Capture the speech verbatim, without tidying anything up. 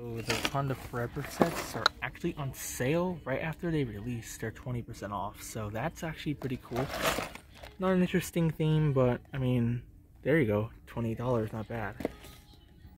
So the Wakanda Forever sets are actually on sale right after they release. They're twenty percent off, so that's actually pretty cool. Not an interesting theme, but I mean, there you go, twenty dollars, not bad.